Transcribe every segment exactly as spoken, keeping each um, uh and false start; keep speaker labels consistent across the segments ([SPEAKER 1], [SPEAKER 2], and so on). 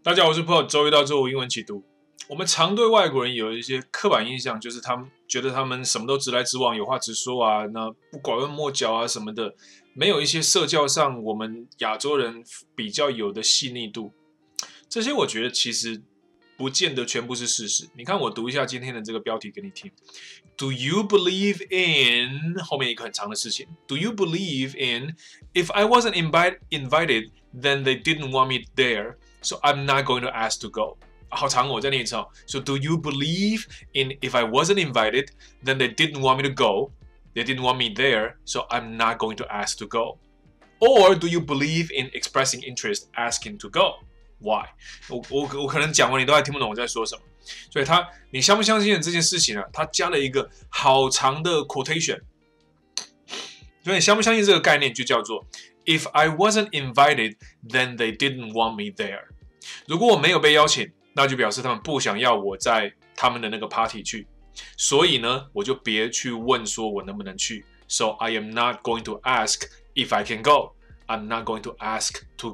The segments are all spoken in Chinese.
[SPEAKER 1] 大家好，我是 Paul， 周一到周五英文起读。我们常对外国人有一些刻板印象，就是他们觉得他们什么都直来直往，有话直说啊，那不拐弯抹角啊什么的，没有一些社交上我们亚洲人比较有的细腻度。这些我觉得其实不见得全部是事实。你看，我读一下今天的这个标题给你听。Do you believe in 后面一个很长的事情 ？Do you believe in if I wasn't invite, invited, then they didn't want me there, so I'm not going to ask to go. 好长哦，我再念一次哦。So do you believe in if I wasn't invited, then they didn't want me to go, they didn't want me there, so I'm not going to ask to go. Or do you believe in expressing interest, asking to go? Why? 我我我可能讲完你都还听不懂我在说什么。所以他，你相不相信这件事情啊？他加了一个好长的 quotation。所以你相不相信这个概念就叫做 If I wasn't invited, then they didn't want me there. 如果我没有被邀请，那就表示他们不想要我在他们的那个 party 去。所以呢，我就别去问说我能不能去。So I am not going to ask if I can go. I'm not going to ask to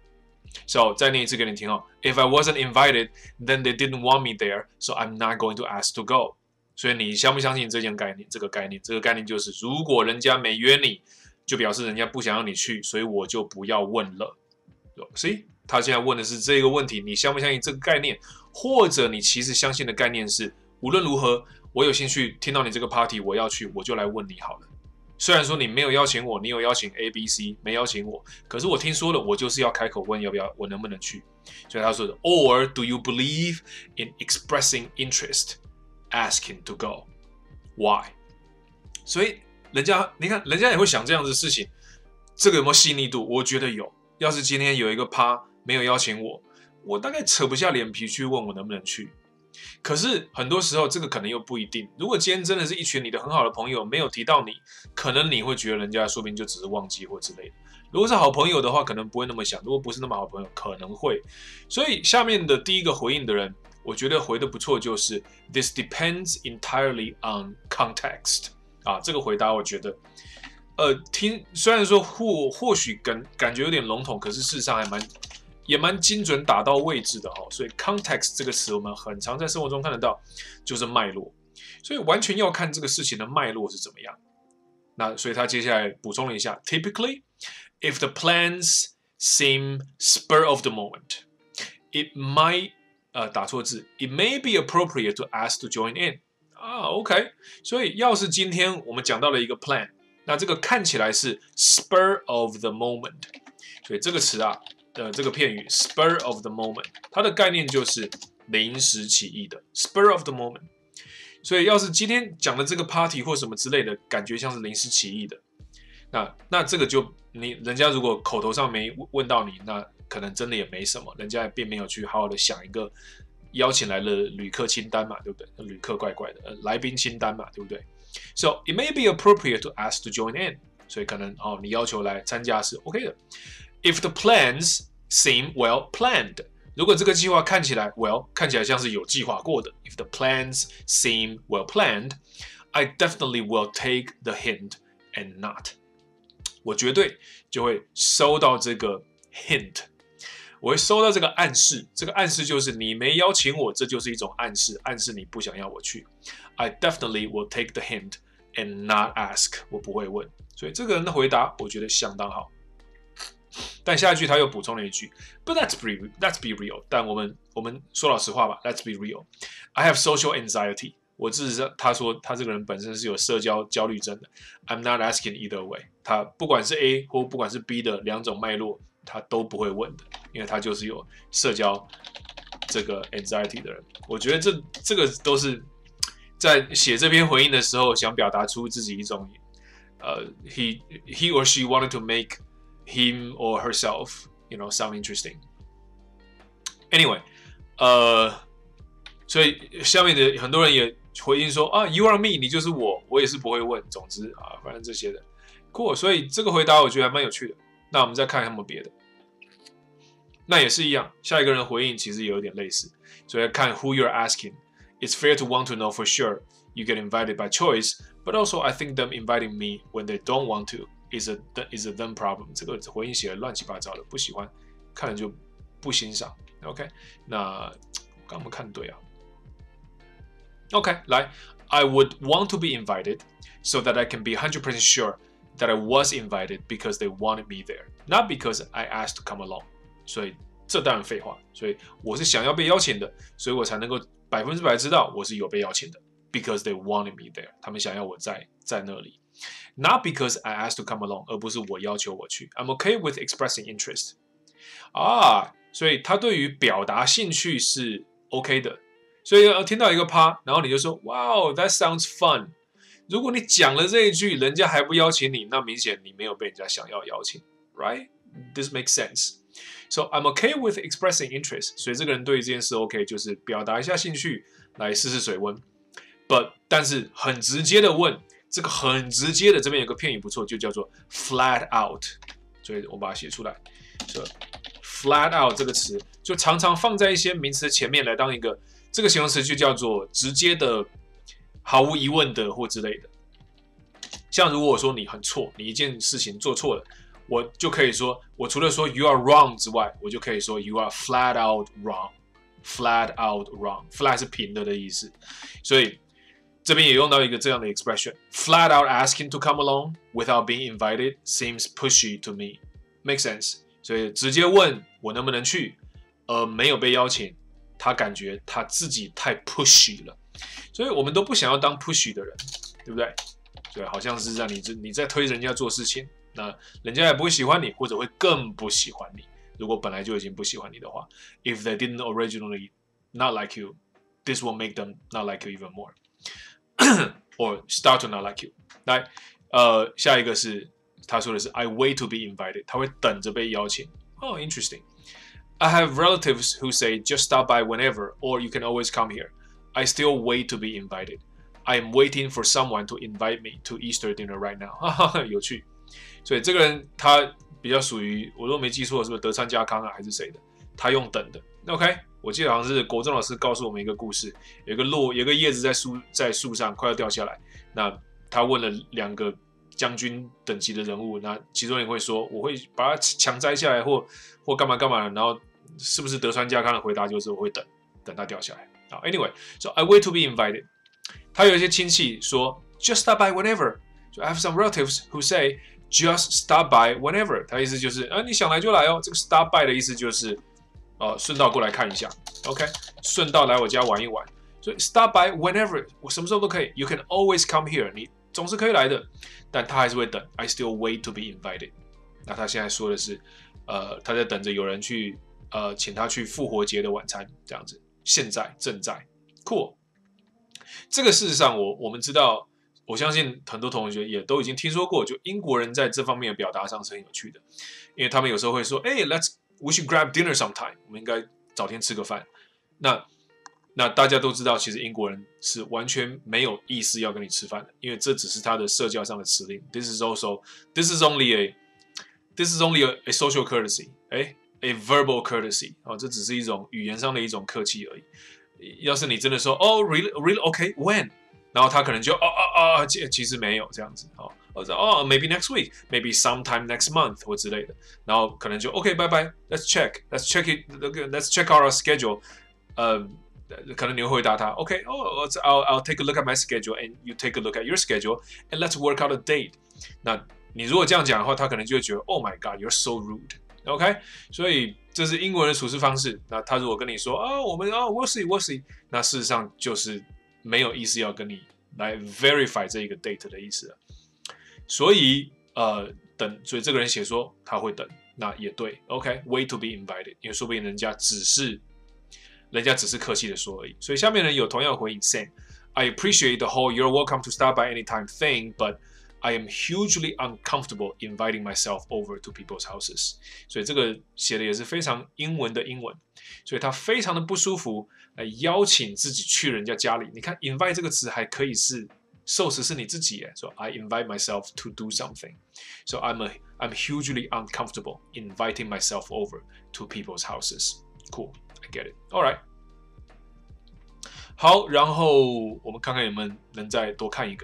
[SPEAKER 1] go.So 再念一次给你听哦。If I wasn't invited, then they didn't want me there, so I'm not going to ask to go. 所以你相不相信这件概念？这个概念，这个概念就是，如果人家没约你，就表示人家不想让你去，所以我就不要问了。所以他现在问的是这个问题，你相不相信这个概念？或者你其实相信的概念是，无论如何，我有兴趣听到你这个 party， 我要去，我就来问你好了。虽然说你没有邀请我，你有邀请 A、B、C， 没邀请我，可是我听说了，我就是要开口问要不要，我能不能去。所以他说的 ，Or do you believe in expressing interest, asking to go? Why? 所以人家你看，人家也会想这样子的事情，这个有没有细腻度？我觉得有。要是今天有一个趴没有邀请我，我大概扯不下脸皮去问我能不能去。可是很多时候这个可能又不一定。如果今天真的是一群你的很好的朋友没有提到你，可能你会觉得人家说不定就只是忘记或之类的。如果是好朋友的话，可能不会那么想；如果不是那么好朋友，可能会。所以下面的第一个回应的人，我觉得回的不错，就是 This depends entirely on context 啊，这个回答我觉得，呃，听虽然说或或许感感觉有点笼统，可是事实上还蛮。也蛮精准打到位置的哈，所以 context 这个词我们很常在生活中看得到，就是脉络，所以完全要看这个事情的脉络是怎么样。那所以他接下来补充了一下 ，Typically, if the plans seem spur of the moment, it might 呃打错字 ，it may be appropriate to ask to join in 啊 ，OK， 所以要是今天我们讲到了一个 plan， 那这个看起来是 spur of the moment， 所以这个词啊。的这个片语 spur of the moment， 它的概念就是临时起意的 spur of the moment。所以要是今天讲的这个 party 或什么之类的，感觉像是临时起意的，那那这个就你人家如果口头上没问到你，那可能真的也没什么，人家也并没有去好好的想一个邀请来的旅客清单嘛，对不对？旅客怪怪的，呃，来宾清单嘛，对不对 ？So it may be appropriate to ask to join in， 所以可能哦，你要求来参加是 OK 的。If the plans seem well planned， 如果这个计划看起来 well 看起来像是有计划过的 ，If the plans seem well planned, I definitely will take the hint and not。我绝对就会收到这个 hint， 我会收到这个暗示，这个暗示就是你没邀请我，这就是一种暗示，暗示你不想要我去。I definitely will take the hint and not ask， 我不会问。所以这个人的回答我觉得相当好。但下一句他又补充了一句 ，But let's be let's be real。但我们我们说老实话吧 ，Let's be real。I have social anxiety。我自己他说他这个人本身是有社交焦虑症的。I'm not asking either way。他不管是 A 或不管是 B 的两种脉络，他都不会问的，因为他就是有社交这个 anxiety 的人。我觉得这这个都是在写这篇回应的时候想表达出自己一种呃 ，he he or she wanted to make。him or herself, you know, sound interesting. Anyway, 呃，所以下面的很多人也回应说啊 ，You are me， 你就是我，我也是不会问。总之啊，反正这些的，cool。所以这个回答我觉得还蛮有趣的。那我们再看看有没有别的。那也是一样，下一个人回应其实也有点类似，所以看 who you're asking. It's fair to want to know for sure you get invited by choice, but also I think them inviting me when they don't want to.Is a is a them problem。这个回应写的乱七八糟的，不喜欢，看了就不欣赏。 OK， 那我刚没看对啊。OK， 来 ，I would want to be invited so that I can be one hundred percent sure that I was invited because they wanted me there, not because I asked to come along。所以这当然废话，所以我是想要被邀请的，所以我才能够百分之百知道我是有被邀请的。Because they wanted me there， 他们想要我在在那里。Not because I asked to come along， 而不是我要求我去。I'm okay with expressing interest。啊，所以他对于表达兴趣是 OK 的。所以听到一个趴，然后你就说 ，Wow, that sounds fun。如果你讲了这一句，人家还不邀请你，那明显你没有被人家想要邀请 ，right? This makes sense. So I'm okay with expressing interest。所以这个人对于这件事 OK， 就是表达一下兴趣，来试试水温。But 但是很直接的问，这个很直接的这边有个片语不错，就叫做 flat out。所以我把它写出来。So flat out 这个词就常常放在一些名词前面来当一个。这个形容词就叫做直接的、毫无疑问的或之类的。像如果我说你很错，你一件事情做错了，我就可以说，我除了说 you are wrong 之外，我就可以说 you are flat out wrong。flat out wrong。flat 是平的的意思，所以这边也用到一个这样的 expression。flat out asking to come along without being invited seems pushy to me. Make sense？ 所以直接问我能不能去，而没有被邀请。他感觉他自己太 pushy 了，所以我们都不想要当 pushy 的人，对不对？对，好像是让你你在推人家做事情，那人家也不会喜欢你，或者会更不喜欢你。如果本来就已经不喜欢你的话 ，if they didn't originally not like you, this will make them not like you even more, or start to not like you。来，呃，下一个是他说的是 I wait to be invited， 他会等着被邀请。哦 ，interesting。I have relatives who say just stop by whenever, or you can always come here. I still wait to be invited. I am waiting for someone to invite me to Easter dinner right now. 哈哈，有趣。所以这个人他比较属于，我如果没记错，是不是德川家康啊，还是谁的？他用等的。OK， 我记得好像是国中老师告诉我们一个故事，有一个落，有一个叶子在树在树上快要掉下来，那他问了两个将军等级的人物，那其中人会说我会把它强摘下来或或干嘛干嘛的，然后是不是德川家康的回答就是我会等等它掉下来。好 ，Anyway， so I wait to be invited。他有一些亲戚说 just stop by whenever。So I have some relatives who say just stop by whenever。他意思就是啊你想来就来哦。这个 stop by 的意思就是呃顺道过来看一下 ，OK， 顺道来我家玩一玩。所以 stop by whenever， 我什么时候都可以。You can always come here， 你总是可以来的。但他还是会等 ，I still wait to be invited。那他现在说的是，呃，他在等着有人去，呃，请他去复活节的晚餐，这样子。现在正在 ，cool。这个事实上我，我我们知道，我相信很多同学也都已经听说过，就英国人在这方面的表达上是很有趣的，因为他们有时候会说，哎、欸、，Let's we should grab dinner sometime， 我们应该找天吃个饭。那那大家都知道，其实英国人是完全没有意思要跟你吃饭的，因为这只是他的社交上的辞令。This is also, this is only a, this is only a, a social courtesy, 哎 ，a verbal courtesy 哦，这只是一种语言上的一种客气而已。要是你真的说，哦 ，really, really, okay, when？ 然后他可能就，哦哦哦，其实没有这样子，哦，或者哦 ，maybe next week, maybe sometime next month 或之类的，然后可能就 ，OK, bye bye, let's check, let's check it, let's check out our schedule， 呃。可能你会回答他 ，OK， 哦、oh, ，I'll I'll take a look at my schedule and you take a look at your schedule and let's work out a date。那你如果这样讲的话，他可能就会觉得 ，Oh my God, you're so rude。OK， 所以这是英国人的处事方式。那他如果跟你说啊、哦，我们啊、哦、，we'll see, we'll see， 那事实上就是没有意思要跟你来 verify 这一个 date 的意思了。所以呃，等，所以这个人写说他会等，那也对 ，OK，wait to be invited， 因为说不定人家只是。人家只是客气的说而已，所以下面人有同样的回应 ，same。I appreciate the whole "you're welcome to stop by anytime" thing, but I am hugely uncomfortable inviting myself over to people's houses。所以这个写的也是非常英文的英文，所以他非常的不舒服，来邀请自己去人家家里。你看 "invite" 这个词还可以是受词是你自己耶，说 I invite myself to do something。So I'm a I'm hugely uncomfortable inviting myself over to people's houses. Cool。I get it. All right. 好，然后我们看看有没有能再多看一个好了。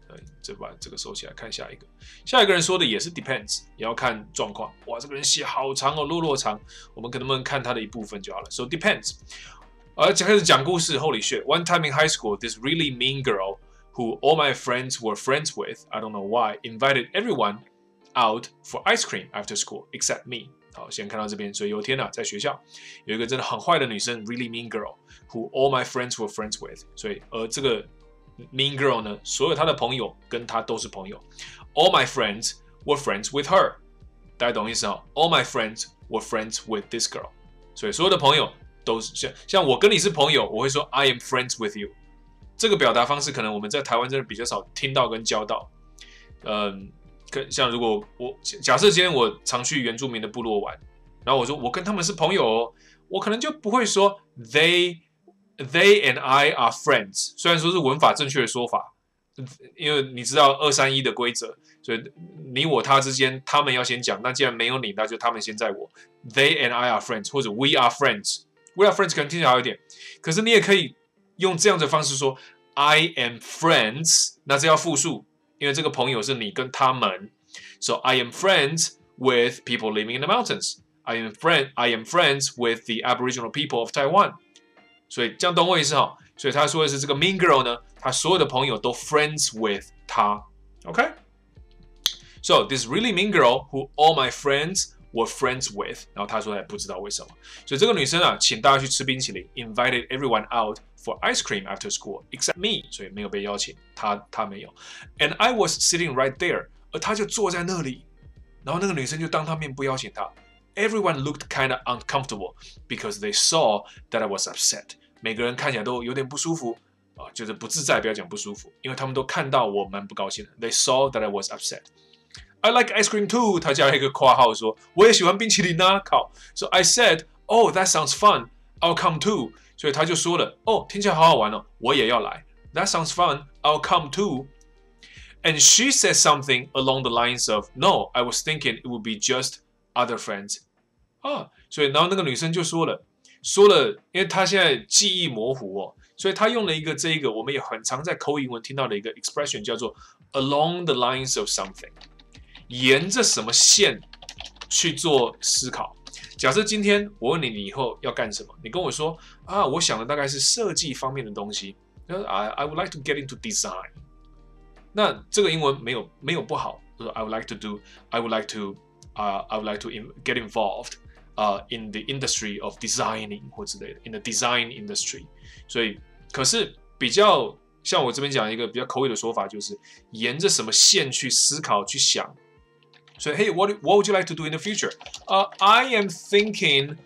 [SPEAKER 1] 对，这把这个收起来，看下一个。下一个人说的也是 depends， 也要看状况。哇，这个人写好长哦，落落长，我们可能不能看他的一部分就好了。So depends。而开始讲故事 ，Holy shit! One time in high school, this really mean girl who all my friends were friends with, I don't know why, invited everyone out for ice cream after school except me. 好，先看到这边。所以有一天啊，在学校有一个真的很坏的女生 ，really mean girl who all my friends were friends with。所以而这个 mean girl 呢，所有她的朋友跟她都是朋友。All my friends were friends with her。大家懂意思哦 ？All my friends were friends with this girl。所以所有的朋友都是像像我跟你是朋友，我会说 I am friends with you。这个表达方式可能我们在台湾真的比较少听到跟教到。嗯。像如果我假设今天我常去原住民的部落玩，然后我说我跟他们是朋友哦，我可能就不会说 they they and I are friends， 虽然说是文法正确的说法，因为你知道二三一的规则，所以你我他之间他们要先讲，那既然没有你，那就他们先在我 they and I are friends， 或者 we are friends，we are friends 可能听起来好一点，可是你也可以用这样的方式说 I am friends， 那这要复数。因为这个朋友是你跟他们 ，so I am friends with people living in the mountains. I am friend, I am friends with the Aboriginal people of Taiwan. 所以这样懂我意思哈？所以他说的是这个 mean girl 呢，他所有的朋友都 friends with 他 ，OK？ So this really mean girl who all my friends were friends with， 然后他说他也不知道为什么，所以这个女生啊，请大家去吃冰淇淋 ，invited everyone out for ice cream after school except me， 所以没有被邀请，她她没有 ，and I was sitting right there， 而她就坐在那里，然后那个女生就当她面不邀请她 ，everyone looked kind of uncomfortable because they saw that I was upset， 每个人看起来都有点不舒服啊，就是不自在，不要讲不舒服，因为他们都看到我蛮不高兴的 ，they saw that I was upset。I like ice cream too. 他加了一个括号说，我也喜欢冰淇淋啊，靠。So I said, oh, that sounds fun. I'll come too. 所以他就说了，哦，听起来好好玩哦，我也要来。That sounds fun. I'll come too. And she said something along the lines of, no, I was thinking it would be just other friends. 啊，所以然后那个女生就说了，说了，因为她现在记忆模糊哦，所以她用了一个这一个我们也很常在口语文听到的一个 expression 叫做 along the lines of something。沿着什么线去做思考？假设今天我问你，你以后要干什么？你跟我说啊，我想的大概是设计方面的东西。I I would like to get into design。那这个英文没有没有不好。I would like to do. I would like to. 啊、uh, I would like to get involved. 啊、uh, ，in the industry of designing 或之类的 ，in the design industry。所以，可是比较像我这边讲一个比较口语的说法，就是沿着什么线去思考、去想。So, hey, what, what would you like to do in the future? Uh, I am thinking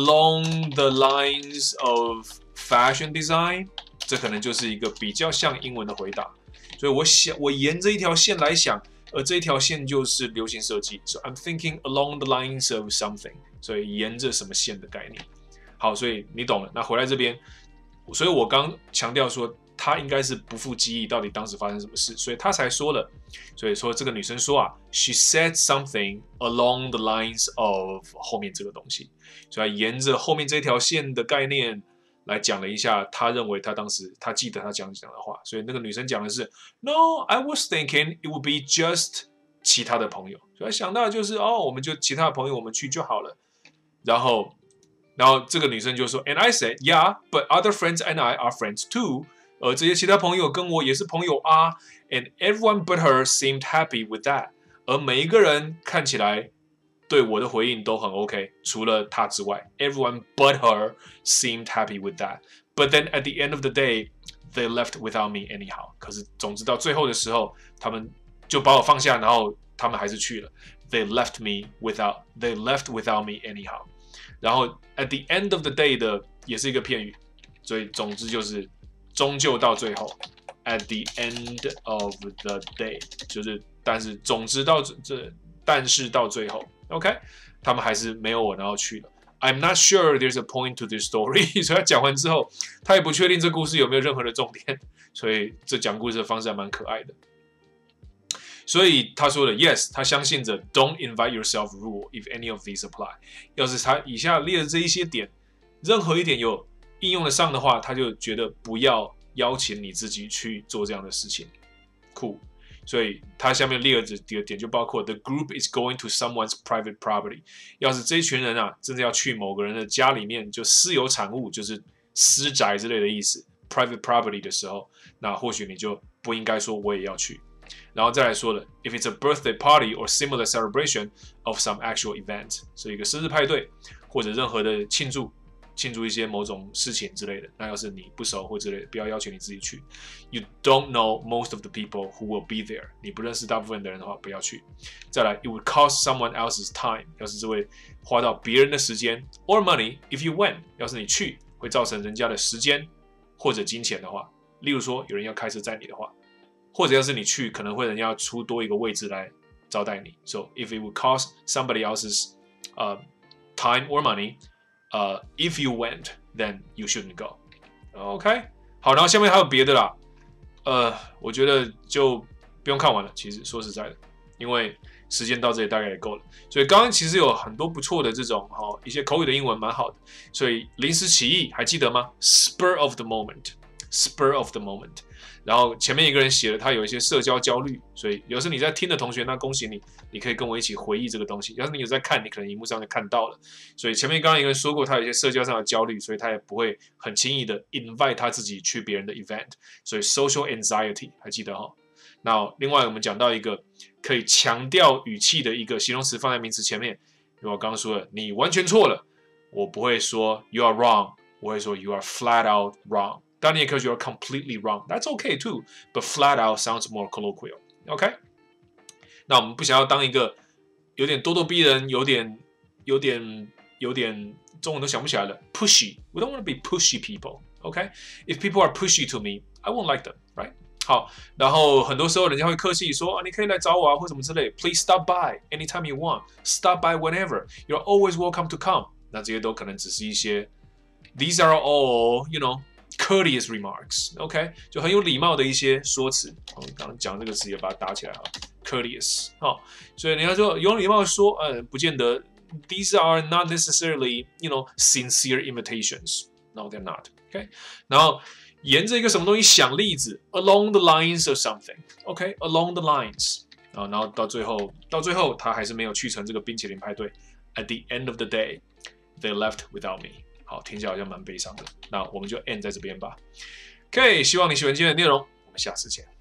[SPEAKER 1] along the lines of fashion design. 这可能就是一个比较像英文的回答。所以我想，我沿着一条线来想，而这一条线就是流行设计。So I'm thinking along the lines of something. 所以沿着什么线的概念。好，所以你懂了。那回来这边，所以我刚强调说。她应该是不负记忆，到底当时发生什么事，所以她才说了。所以说这个女生说啊 ，she said something along the lines of 后面这个东西，所以她沿着后面这条线的概念来讲了一下，她认为她当时她记得她讲讲的话。所以那个女生讲的是 ，No, I was thinking it would be just 其他的朋友，所以她想到的就是哦，我们就其他的朋友我们去就好了。然后，然后这个女生就说 ，And I said, yeah, but other friends and I are friends too. 而这些其他朋友跟我也是朋友啊 ，and everyone but her seemed happy with that。而每一个人看起来对我的回应都很 OK， 除了她之外 ，everyone but her seemed happy with that。But then at the end of the day, they left without me anyhow。可是总之到最后的时候，他们就把我放下，然后他们还是去了。They left me without, they left without me anyhow。然后 at the end of the day 的也是一个片语，所以总之就是。终究到最后 ，at the end of the day， 就是，但是总之到这，但是到最后 ，OK， 他们还是没有我，然后去了。I'm not sure there's a point to this story， 所以他讲完之后，他也不确定这故事有没有任何的重点，所以这讲故事的方式还蛮可爱的。所以他说的 ，yes， 他相信着 "Don't invite yourself" rule if any of these apply。要是他以下列的这一些点，任何一点有。应用得上的话，他就觉得不要邀请你自己去做这样的事情。 酷。所以它下面列的几个点就包括 The group is going to someone's private property。要是这一群人啊，真的要去某个人的家里面，就私有产物，就是私宅之类的意思 ，private property 的时候，那或许你就不应该说我也要去。然后再来说了 ，if it's a birthday party or similar celebration of some actual event， 是一个生日派对或者任何的庆祝。庆祝一些某种事情之类的，那要是你不熟或之类的，不要要求你自己去。You don't know most of the people who will be there， 你不认识大部分的人的话，不要去。再来 ，it would cost someone else's time， 要是这会花到别人的时间 ，or money if you went， 要是你去会造成人家的时间或者金钱的话，例如说有人要开车载你的话，或者要是你去可能会人家要出多一个位置来招待你。So if it would cost somebody else's uh, time or money。Uh, if you went, then you shouldn't go. OK， 好，然后下面还有别的啦。呃，我觉得就不用看完了。其实说实在的，因为时间到这里大概也够了。所以刚刚其实有很多不错的这种哦，一些口语的英文蛮好的。所以临时起意还记得吗 ？Spur of the moment, spur of the moment。然后前面一个人写了他有一些社交焦虑，所以有时你在听的同学，那恭喜你，你可以跟我一起回忆这个东西。要是你有在看，你可能荧幕上就看到了。所以前面刚刚一个人说过，他有一些社交上的焦虑，所以他也不会很轻易的 invite 他自己去别人的 event。所以 social anxiety 还记得哈？那另外我们讲到一个可以强调语气的一个形容词放在名词前面，因为我刚刚说了，你完全错了，我不会说 you are wrong， 我会说 you are flat out wrong。当然你也可以说 you're completely wrong， that's okay too， but flat out sounds more colloquial。OK， 那我们不想要当一个有点咄咄逼人、有点、有点、有点中文都想不起来了 pushy。We don't want to be pushy people。OK，if people are pushy to me, I won't like them，right？ 好，然后很多时候人家会客气说啊，你可以来找我啊，或什么之类。Please stop by anytime you want. Stop by whenever. You're always welcome to come. 那这些都可能只是一些 These are all, you know.Courteous remarks, OK， 就很有礼貌的一些说辞。我们刚刚讲这个词也把它打起来哈 ，courteous， 好，所以人家说有礼貌说，呃，不见得。These are not necessarily, you know, sincere invitations. No, they're not. OK， 然后沿着一个什么东西想例子 ，along the lines of something，OK，along the lines， 啊，然后到最后，到最后他还是没有去成这个冰淇淋派对。At the end of the day, they left without me。好，听起来好像蛮悲伤的。那我们就 end 在这边吧。OK， 希望你喜欢今天的内容，我们下次见。